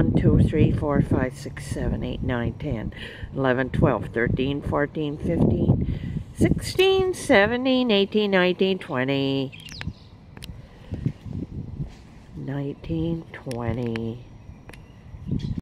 1, 2, 3, 4, 5, 6, 7, 8, 9, 10, 11, 12, 13, 14, 15, 16, 17, 18, 19, 20, 19, 20.